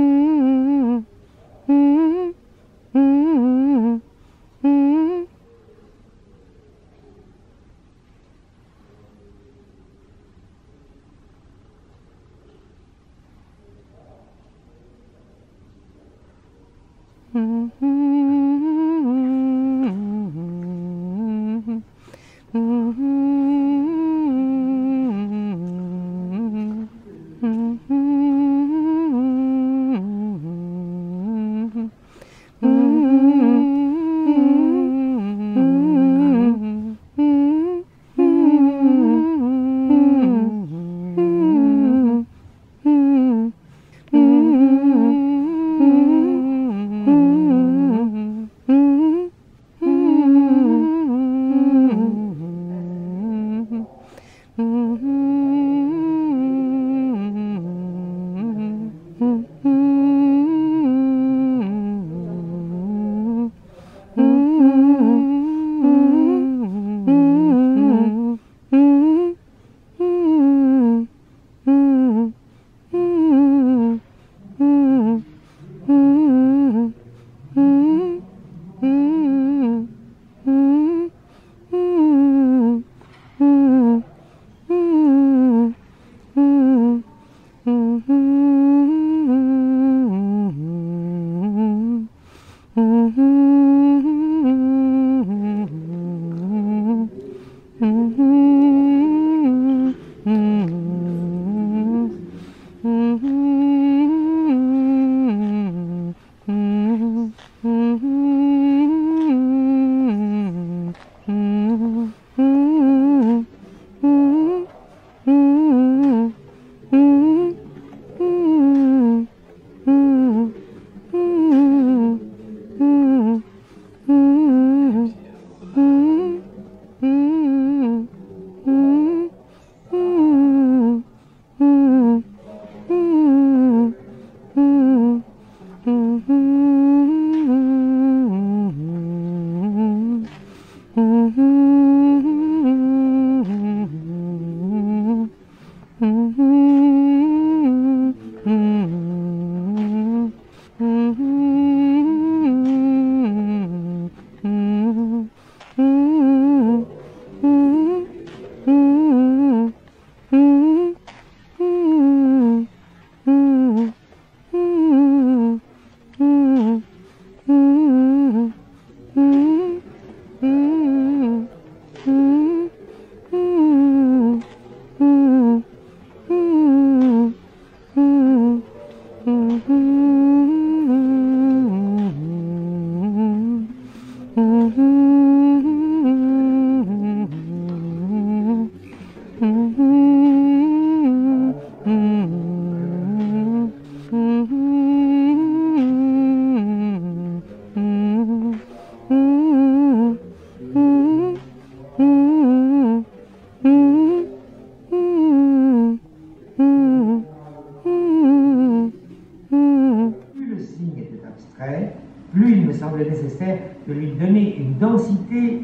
plus il me semblait nécessaire de lui donner une densité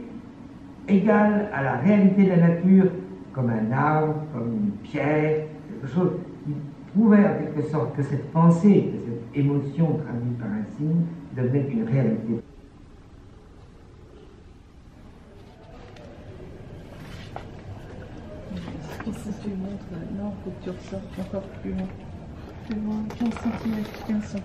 égale à la réalité de la nature, comme un arbre, comme une pierre, quelque chose qui prouvait en quelque sorte que cette pensée, que cette émotion traduite par un signe devenait une réalité. Si tu montres, non, il faut que tu ressortes encore plus loin. Plus loin, 15 cm, 15 cm.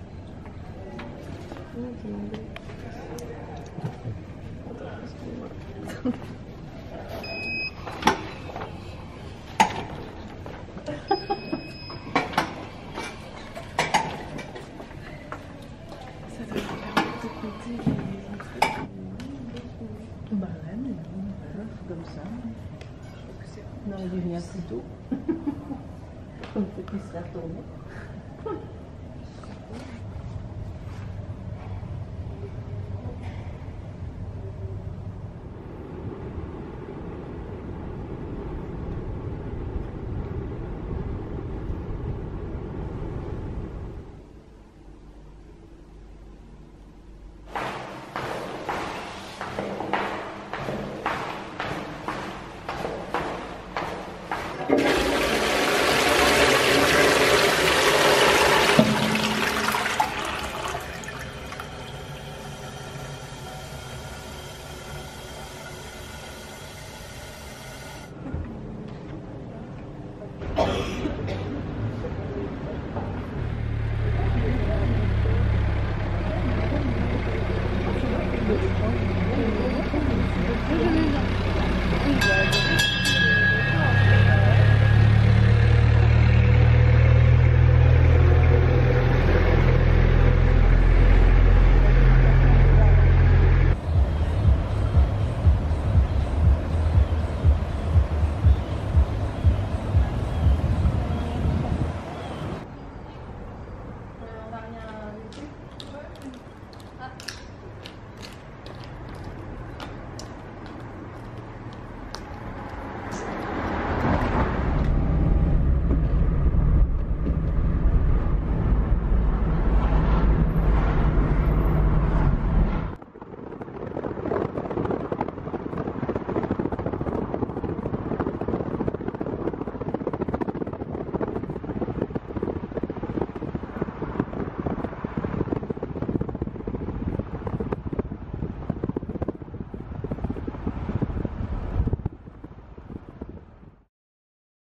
Ça doit faire de côté. Bah ouais, mais bon, comme ça. Non, il vient plus tôt. Comme faut qu'il se la retourner.